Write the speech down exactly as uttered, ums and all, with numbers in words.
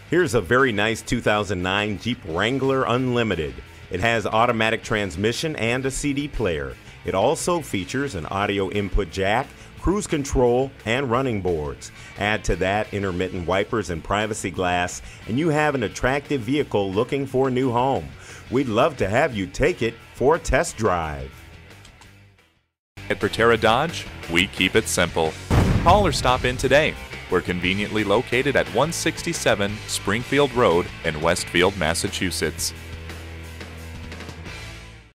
Here's a very nice two thousand nine Jeep Wrangler Unlimited. It has automatic transmission and a C D player. It also features an audio input jack, cruise control, and running boards. Add to that intermittent wipers and privacy glass, and you have an attractive vehicle looking for a new home. We'd love to have you take it for a test drive. At Bertera Dodge, we keep it simple. Call or stop in today. We're conveniently located at one sixty-seven Springfield Road in Westfield, Massachusetts.